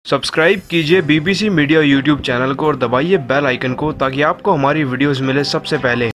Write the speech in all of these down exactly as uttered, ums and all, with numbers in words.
Subscribe कीजिए BBC media YouTube channel को और दबाइए बेल आइकन को ताकि आपको हमारी वीडियोस मिले सबसे पहले।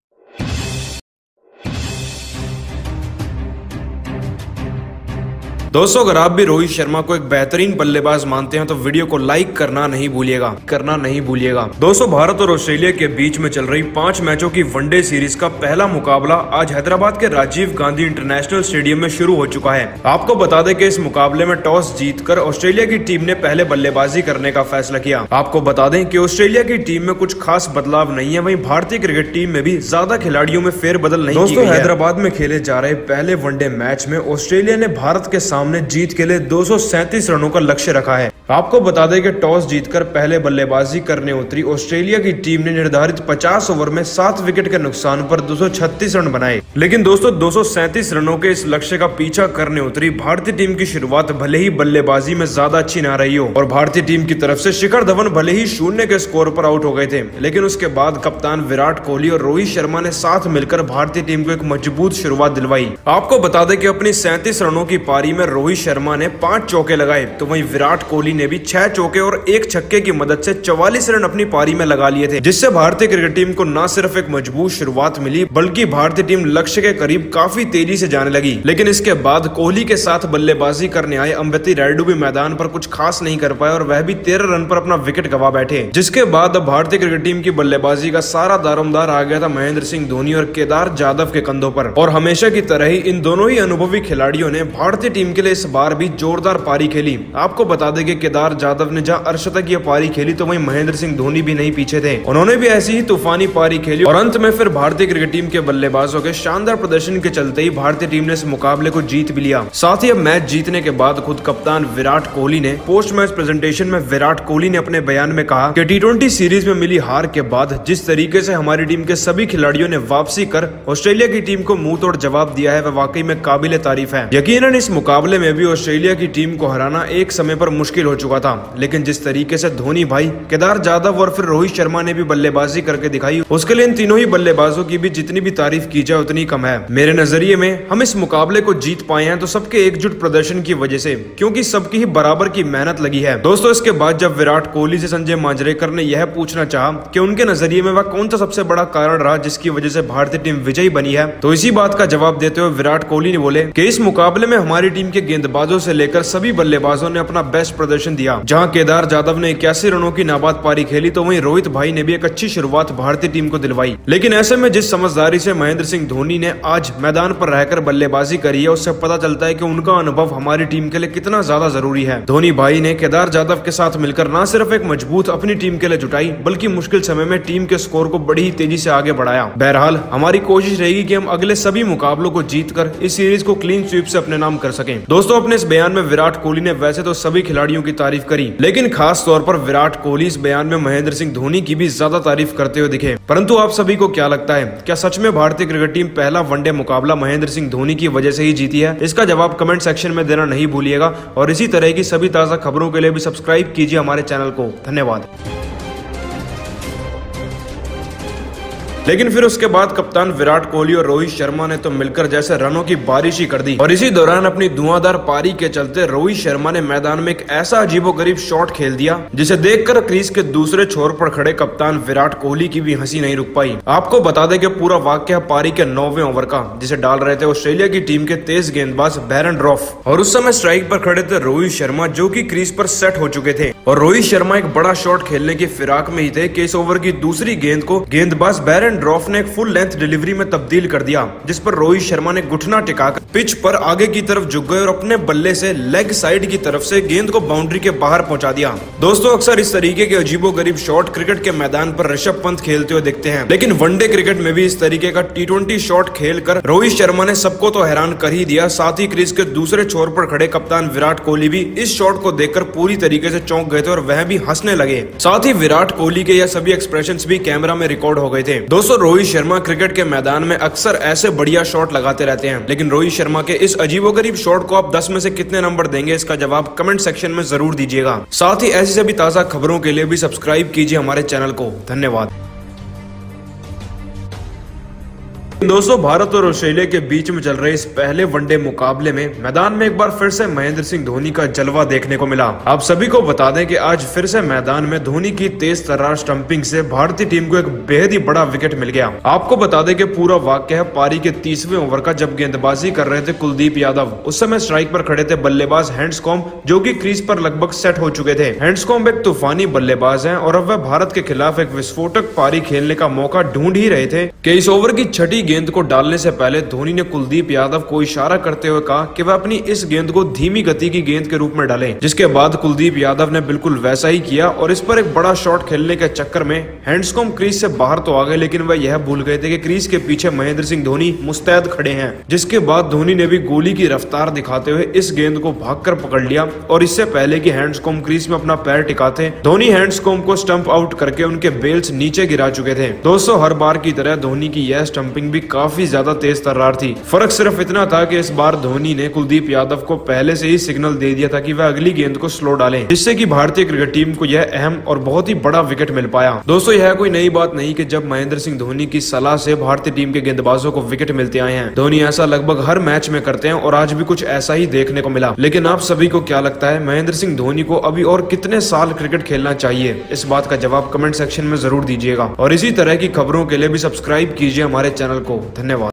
दोस्तों, अगर आप भी रोहित शर्मा को एक बेहतरीन बल्लेबाज मानते हैं तो वीडियो को लाइक करना नहीं भूलिएगा करना नहीं भूलिएगा दोस्तों, भारत और ऑस्ट्रेलिया के बीच में चल रही पांच मैचों की वनडे सीरीज का पहला मुकाबला आज हैदराबाद के राजीव गांधी इंटरनेशनल स्टेडियम में शुरू हो चुका है। आपको बता दें कि इस मुकाबले में टॉस जीतकर ऑस्ट्रेलिया की टीम ने पहले बल्लेबाजी करने का फैसला किया। आपको बता दें कि ऑस्ट्रेलिया की टीम में कुछ खास बदलाव नहीं है, वहीं भारतीय क्रिकेट टीम में भी ज्यादा खिलाड़ियों में फेरबदल नहीं की गई है। हैदराबाद में खेले जा रहे पहले वनडे मैच में ऑस्ट्रेलिया ने भारत के सामने जीत के लिए दो सौ सैंतीस रनों का लक्ष्य रखा है। आपको बता दें कि टॉस जीतकर पहले बल्लेबाजी करने उतरी ऑस्ट्रेलिया की टीम ने निर्धारित पचास ओवर में सात विकेट के नुकसान पर दो सौ छत्तीस रन बनाए। लेकिन दोस्तों, दो सौ सैंतीस रनों के इस लक्ष्य का पीछा करने उतरी भारतीय टीम की शुरुआत भले ही बल्लेबाजी में ज्यादा अच्छी ना रही हो और भारतीय टीम की तरफ से शिखर धवन भले ही शून्य के स्कोर पर आउट हो गए थे, लेकिन उसके बाद कप्तान विराट कोहली और रोहित शर्मा ने साथ मिलकर भारतीय टीम को एक मजबूत शुरुआत दिलवाई। आपको बता दें कि अपनी सैंतीस रनों की पारी में रोहित शर्मा ने पांच चौके लगाए तो वहीं विराट कोहली ने भी छह चौके और एक छक्के की मदद से चौवालीस रन अपनी पारी में लगा लिए थे, जिससे भारतीय क्रिकेट टीम को न सिर्फ एक मजबूत शुरुआत मिली बल्कि भारतीय टीम लक्ष्य के करीब काफी तेजी से जाने लगी। लेकिन इसके बाद कोहली के साथ बल्लेबाजी करने आए अंबती रायडू भी मैदान पर कुछ खास नहीं कर पाए और वह भी तेरह रन पर अपना विकेट गवा बैठे, जिसके बाद अब भारतीय क्रिकेट टीम की बल्लेबाजी का सारा दारोमदार आ गया था महेंद्र सिंह धोनी और केदार जाधव के कंधों पर। और हमेशा की तरह ही इन दोनों ही अनुभवी खिलाड़ियों ने भारतीय टीम के लिए इस बार भी जोरदार पारी खेली। आपको बता दें कि केदार जाधव ने जहां अर्शतकीय पारी खेली तो वहीं महेंद्र सिंह धोनी भी नहीं पीछे थे, उन्होंने भी ऐसी ही तूफानी पारी खेली और अंत में फिर भारतीय क्रिकेट टीम के बल्लेबाजों के शानदार प्रदर्शन के चलते ही भारतीय टीम ने इस मुकाबले को जीत भी लिया। साथ ही अब मैच जीतने के बाद खुद कप्तान विराट कोहली ने पोस्ट मैच प्रेजेंटेशन में विराट कोहली ने अपने बयान में कहा कि टी ट्वेंटी सीरीज में मिली हार के बाद जिस तरीके से हमारी टीम के सभी खिलाड़ियों ने वापसी कर ऑस्ट्रेलिया की टीम को मुंह तोड़ जवाब दिया है, वह वाकई में काबिले तारीफ है। यकीनन इस मुकाबले में भी ऑस्ट्रेलिया की टीम को हराना एक समय पर मुश्किल हो चुका था, लेकिन जिस तरीके से धोनी भाई, केदार जाधव और फिर रोहित शर्मा ने भी बल्लेबाजी करके दिखाई, उसके लिए इन तीनों ही बल्लेबाजों की भी जितनी भी तारीफ की जाए उतनी कम है। मेरे नजरिए में हम इस मुकाबले को जीत पाए हैं तो सबके एकजुट प्रदर्शन की वजह से, क्योंकि सबकी ही बराबर की मेहनत लगी है। दोस्तों, इसके बाद जब विराट कोहली से संजय मांजरेकर ने यह पूछना चाहा कि उनके नजरिए में वह कौन सा सबसे बड़ा कारण रहा जिसकी वजह से भारतीय टीम विजयी बनी है, तो इसी बात का जवाब देते हुए विराट कोहली ने बोले कि इस मुकाबले में हमारी टीम के गेंदबाजों से लेकर सभी बल्लेबाजों ने अपना बेस्ट प्रदर्शन दिया। जहां केदार जाधव ने इक्यासी रनों की नाबाद पारी खेली तो वहीं रोहित भाई ने भी एक अच्छी शुरुआत भारतीय टीम को दिलवाई। लेकिन ऐसे में जिस समझदारी से महेंद्र सिंह धोनी ने आज मैदान पर रहकर बल्लेबाजी करी है, उससे पता चलता है कि उनका अनुभव हमारी टीम के लिए कितना ज्यादा जरूरी है। धोनी भाई ने केदार जाधव के साथ मिलकर न सिर्फ एक मजबूत अपनी टीम के लिए जुटाई बल्कि मुश्किल समय में टीम के स्कोर को बड़ी ही तेजी से आगे बढ़ाया। बहरहाल हमारी कोशिश रहेगी कि हम अगले सभी मुकाबलों को जीतकर इस सीरीज को क्लीन स्वीप से अपने नाम कर सकें। दोस्तों, अपने इस बयान में विराट कोहली ने वैसे तो सभी खिलाड़ियों की तारीफ करी, लेकिन खास तौर पर विराट कोहली इस बयान में महेंद्र सिंह धोनी की भी ज्यादा तारीफ करते हुए दिखे। परंतु आप सभी को क्या लगता है, क्या सच में भारतीय क्रिकेट टीम पहला वनडे मुकाबला महेंद्र सिंह धोनी की वजह से ही जीती है? इसका जवाब कमेंट सेक्शन में देना नहीं भूलिएगा और इसी तरह की सभी ताजा खबरों के लिए भी सब्सक्राइब कीजिए हमारे चैनल को। धन्यवाद। लेकिन फिर उसके बाद कप्तान विराट कोहली और रोहित शर्मा ने तो मिलकर जैसे रनों की बारिश ही कर दी और इसी दौरान अपनी धुआंधार पारी के चलते रोहित शर्मा ने मैदान में एक ऐसा अजीबोगरीब शॉट खेल दिया जिसे देखकर क्रीज के दूसरे छोर पर खड़े कप्तान विराट कोहली की भी हंसी नहीं रुक पाई। आपको बता दें कि पूरा वाकया पारी के नौवें ओवर का, जिसे डाल रहे थे ऑस्ट्रेलिया की टीम के तेज गेंदबाज बैरन ड्रॉफ, और उस समय स्ट्राइक पर खड़े थे रोहित शर्मा जो की क्रीज पर सेट हो चुके थे। और रोहित शर्मा एक बड़ा शॉट खेलने की फिराक में ही थे कि इस ओवर की दूसरी गेंद को गेंदबाज बैरन ड्रॉफ ने एक फुल लेंथ डिलीवरी में तब्दील कर दिया, जिस पर रोहित शर्मा ने घुटना टिकाकर पिच पर आगे की तरफ झुक गए और अपने बल्ले से लेग साइड की तरफ से गेंद को बाउंड्री के बाहर पहुंचा दिया। दोस्तों, अक्सर इस तरीके के अजीबोगरीब शॉट क्रिकेट के मैदान पर ऋषभ पंत खेलते हुए दिखते हैं, लेकिन वनडे क्रिकेट में भी इस तरीके का टी ट्वेंटी शॉट खेलकर रोहित शर्मा ने सबको तो हैरान कर ही दिया, साथ ही क्रीज के दूसरे छोर पर खड़े कप्तान विराट कोहली भी इस शॉट को देखकर पूरी तरीके से चौंक गए थे और वह भी हंसने लगे। साथ ही विराट कोहली के यह सभी एक्सप्रेशंस भी कैमरा में रिकॉर्ड हो गए थे। दोस्तों, रोहित शर्मा क्रिकेट के मैदान में अक्सर ऐसे बढ़िया शॉट लगाते रहते हैं, लेकिन रोहित शर्मा के इस अजीबोगरीब शॉट को आप दस में से कितने नंबर देंगे, इसका जवाब कमेंट सेक्शन में जरूर दीजिएगा। साथ ही ऐसी सभी ताजा खबरों के लिए भी सब्सक्राइब कीजिए हमारे चैनल को। धन्यवाद। दोस्तों भारत और ऑस्ट्रेलिया के बीच में चल रहे इस पहले वनडे मुकाबले में मैदान में एक बार फिर से महेंद्र सिंह धोनी का जलवा देखने को मिला। आप सभी को बता दें कि आज फिर से मैदान में धोनी की तेज तर्रार स्टंपिंग से भारतीय टीम को एक बेहद ही बड़ा विकेट मिल गया। आपको बता दें कि पूरा वाक्य है पारी के तीसवें ओवर का, जब गेंदबाजी कर रहे थे कुलदीप यादव। उस समय स्ट्राइक पर खड़े थे बल्लेबाज हैंड्सकॉम्ब, जो कि क्रीज पर लगभग सेट हो चुके थे। हैंड्सकॉम्ब एक तूफानी बल्लेबाज हैं और अब वह भारत के खिलाफ एक विस्फोटक पारी खेलने का मौका ढूंढ ही रहे थे कि इस ओवर की छठी गेंद को डालने से पहले धोनी ने कुलदीप यादव को इशारा करते हुए कहा कि वह अपनी इस गेंद को धीमी गति की गेंद के रूप में डालें, जिसके बाद कुलदीप यादव ने बिल्कुल वैसा ही किया और इस पर एक बड़ा शॉट खेलने के चक्कर में हैंड्सकॉम्ब क्रीज से बाहर तो आ गए, लेकिन वह यह भूल गए थे कि क्रीज के पीछे महेंद्र सिंह धोनी मुस्तैद खड़े हैं। जिसके बाद धोनी ने भी गोली की रफ्तार दिखाते हुए इस गेंद को भागकर पकड़ लिया और इससे पहले कि हैंड्सकॉम्ब क्रीज में अपना पैर टिकाते धोनी हैंड्सकॉम्ब को स्टंप आउट करके उनके बेल्स नीचे गिरा चुके थे। दोस्तों हर बार की तरह धोनी की यह स्टंपिंग भी काफी ज्यादा तेज तर्रार थी। फर्क सिर्फ इतना था कि इस बार धोनी ने कुलदीप यादव को पहले से ही सिग्नल दे दिया था कि वह अगली गेंद को स्लो डालें, जिससे कि भारतीय क्रिकेट टीम को यह अहम और बहुत ही बड़ा विकेट मिल पाया। दोस्तों यह कोई नई बात नहीं कि जब महेंद्र सिंह धोनी की सलाह से भारतीय टीम के गेंदबाजों को विकेट मिलते आए हैं। धोनी ऐसा लगभग हर मैच में करते हैं और आज भी कुछ ऐसा ही देखने को मिला। लेकिन आप सभी को क्या लगता है, महेंद्र सिंह धोनी को अभी और कितने साल क्रिकेट खेलना चाहिए? इस बात का जवाब कमेंट सेक्शन में जरूर दीजिएगा और इसी तरह की खबरों के लिए भी सब्सक्राइब कीजिए हमारे चैनल को। धन्यवाद।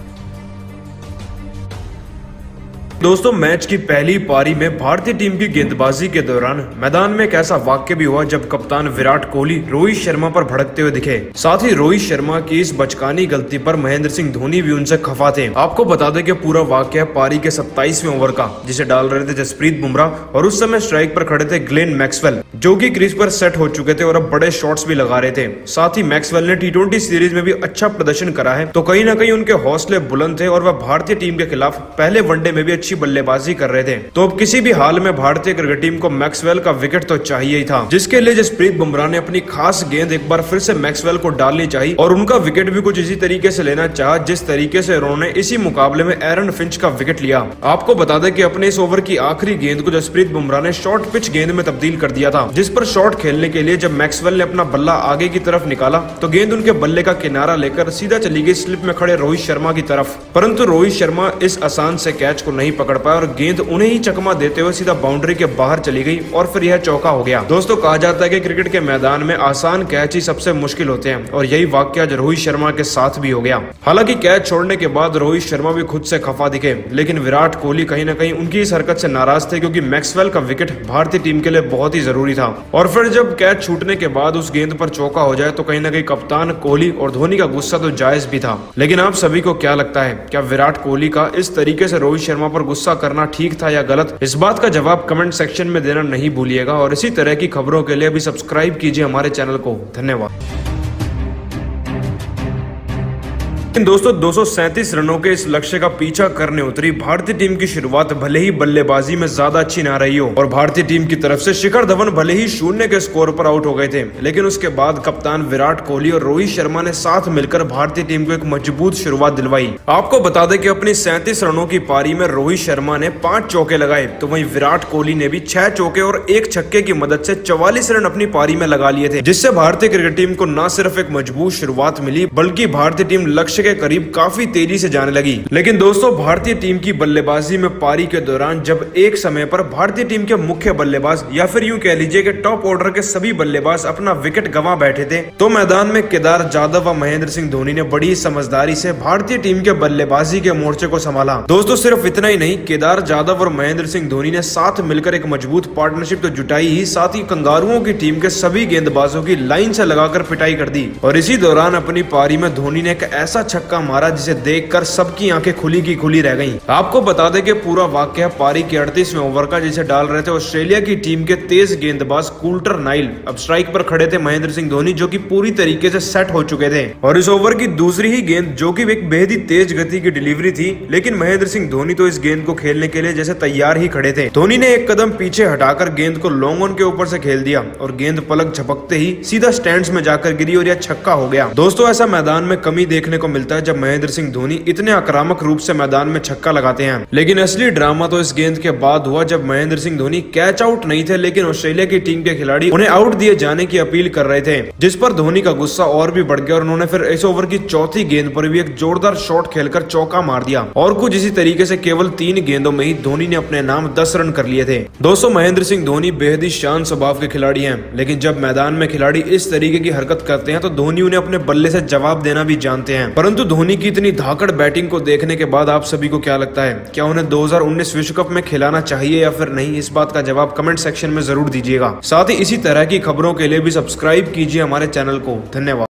दोस्तों मैच की पहली पारी में भारतीय टीम की गेंदबाजी के दौरान मैदान में एक ऐसा वाक्य भी हुआ जब कप्तान विराट कोहली रोहित शर्मा पर भड़कते हुए दिखे। साथ ही रोहित शर्मा की इस बचकानी गलती पर महेंद्र सिंह धोनी भी उनसे खफा थे। आपको बता दें कि पूरा वाक्य पारी के सत्ताईसवें ओवर का, जिसे डाल रहे थे जसप्रीत बुमराह और उस समय स्ट्राइक पर खड़े थे ग्लेन मैक्सवेल, जो कि क्रीज पर सेट हो चुके थे और अब बड़े शॉट्स भी लगा रहे थे। साथ ही मैक्सवेल ने टी ट्वेंटी सीरीज में भी अच्छा प्रदर्शन करा है, तो कहीं ना कहीं उनके हौसले बुलंद थे और वह भारतीय टीम के खिलाफ पहले वनडे में भी अच्छी बल्लेबाजी कर रहे थे। तो अब किसी भी हाल में भारतीय क्रिकेट टीम को मैक्सवेल का विकेट तो चाहिए ही था, जिसके लिए जसप्रीत बुमराह ने अपनी खास गेंद एक बार फिर से मैक्सवेल को डालनी चाहिए और उनका विकेट भी कुछ इसी तरीके से लेना चाहा जिस तरीके से उन्होंने इसी मुकाबले में एरन फिंच का विकेट लिया। आपको बता दें कि अपने इस ओवर की आखिरी गेंद को जसप्रीत बुमराह ने शॉर्ट पिच गेंद में तब्दील कर दिया था, जिस पर शॉट खेलने के लिए जब मैक्सवेल ने अपना बल्ला आगे की तरफ निकाला तो गेंद उनके बल्ले का किनारा लेकर सीधा चली गई स्लिप में खड़े रोहित शर्मा की तरफ। परंतु रोहित शर्मा इस आसान से कैच को नहीं पकड़ पाया और गेंद उन्हें ही चकमा देते हुए सीधा बाउंड्री के बाहर चली गई और फिर यह चौका हो गया। दोस्तों कहा जाता है कि क्रिकेट के मैदान में आसान कैच ही सबसे मुश्किल होते हैं और यही वाकया आज रोहित शर्मा के साथ भी हो गया। हालांकि कैच छोड़ने के बाद रोहित शर्मा भी खुद से खफा दिखे, लेकिन विराट कोहली कहीं ना कहीं उनकी इस हरकत से नाराज थे, क्योंकि मैक्सवेल का विकेट भारतीय टीम के लिए बहुत ही जरूरी था। और फिर जब कैच छूटने के बाद उस गेंद पर चौका हो जाए तो कहीं ना कहीं कप्तान कोहली और धोनी का गुस्सा तो जायज भी था। लेकिन आप सभी को क्या लगता है, क्या विराट कोहली का इस तरीके से रोहित शर्मा पर गुस्सा करना ठीक था या गलत? इस बात का जवाब कमेंट सेक्शन में देना नहीं भूलिएगा और इसी तरह की खबरों के लिए भी सब्सक्राइब कीजिए हमारे चैनल को। धन्यवाद। दोस्तों दो सौ सैंतीस रनों के इस लक्ष्य का पीछा करने उतरी भारतीय टीम की शुरुआत भले ही बल्लेबाजी में ज्यादा अच्छी ना रही हो और भारतीय टीम की तरफ से शिखर धवन भले ही शून्य के स्कोर पर आउट हो गए थे, लेकिन उसके बाद कप्तान विराट कोहली और रोहित शर्मा ने साथ मिलकर भारतीय टीम को एक मजबूत शुरुआत दिलवाई। आपको बता दें कि अपनी सैंतीस रनों की पारी में रोहित शर्मा ने पांच चौके लगाए, तो वहीं विराट कोहली ने भी छह चौके और एक छक्के की मदद से चौवालीस रन अपनी पारी में लगा लिए थे, जिससे भारतीय क्रिकेट टीम को न सिर्फ एक मजबूत शुरुआत मिली बल्कि भारतीय टीम लक्ष्य के करीब काफी तेजी से जाने लगी। लेकिन दोस्तों भारतीय टीम की बल्लेबाजी में पारी के दौरान जब एक समय पर भारतीय टीम के मुख्य बल्लेबाज या फिर यूं कह लीजिए कि टॉप ऑर्डर के सभी बल्लेबाज अपना विकेट गंवा बैठे थे, तो मैदान में केदार जाधव व महेंद्र सिंह धोनी ने बड़ी समझदारी से भारतीय टीम के बल्लेबाजी के मोर्चे को संभाला। दोस्तों सिर्फ इतना ही नहीं, केदार जाधव और महेंद्र सिंह धोनी ने साथ मिलकर एक मजबूत पार्टनरशिप तो जुटाई ही, साथ ही कंगारुओं की टीम के सभी गेंदबाजों की लाइन से लगाकर पिटाई कर दी। और इसी दौरान अपनी पारी में धोनी ने एक ऐसा छक्का मारा जिसे देखकर सबकी आंखें खुली की खुली रह गईं। आपको बता दें कि पूरा वाकया पारी के अड़तीसवें ओवर का, जिसे डाल रहे थे ऑस्ट्रेलिया की टीम के तेज गेंदबाज कूल्टर नाइल। अब स्ट्राइक पर खड़े थे महेंद्र सिंह धोनी, जो कि पूरी तरीके से सेट हो चुके थे और इस ओवर की दूसरी ही गेंद, जो कि एक बेहद ही तेज गति की डिलीवरी थी, लेकिन महेंद्र सिंह धोनी तो इस गेंद को खेलने के लिए जैसे तैयार ही खड़े थे। धोनी ने एक कदम पीछे हटाकर गेंद को लॉन्ग ऑन के ऊपर से खेल दिया और गेंद पलक झपकते ही सीधा स्टैंड्स में जाकर गिरी और यह छक्का हो गया। दोस्तों ऐसा मैदान में कमी देखने को मिलता मिलता है जब महेंद्र सिंह धोनी इतने आक्रामक रूप से मैदान में छक्का लगाते हैं। लेकिन असली ड्रामा तो इस गेंद के बाद हुआ जब महेंद्र सिंह धोनी कैच आउट नहीं थे, लेकिन ऑस्ट्रेलिया की टीम के खिलाड़ी उन्हें आउट दिए जाने की अपील कर रहे थे, जिस पर धोनी का गुस्सा और भी बढ़ गया और उन्होंने फिर इस ओवर की चौथी गेंद पर भी एक जोरदार शॉट खेलकर चौका मार दिया। और कुछ इसी तरीके से केवल तीन गेंदों में ही धोनी ने अपने नाम दस रन कर लिए थे। दोस्तों, महेंद्र सिंह धोनी बेहद ही शांत स्वभाव के खिलाड़ी हैं, लेकिन जब मैदान में खिलाड़ी इस तरीके की हरकत करते हैं तो धोनी उन्हें अपने बल्ले से जवाब देना भी जानते हैं। परंतु धोनी की इतनी धाकड़ बैटिंग को देखने के बाद आप सभी को क्या लगता है, क्या उन्हें दो हज़ार उन्नीस विश्व कप में खिलाना चाहिए या फिर नहीं? इस बात का जवाब कमेंट सेक्शन में जरूर दीजिएगा। साथ ही इसी तरह की खबरों के लिए भी सब्सक्राइब कीजिए हमारे चैनल को। धन्यवाद।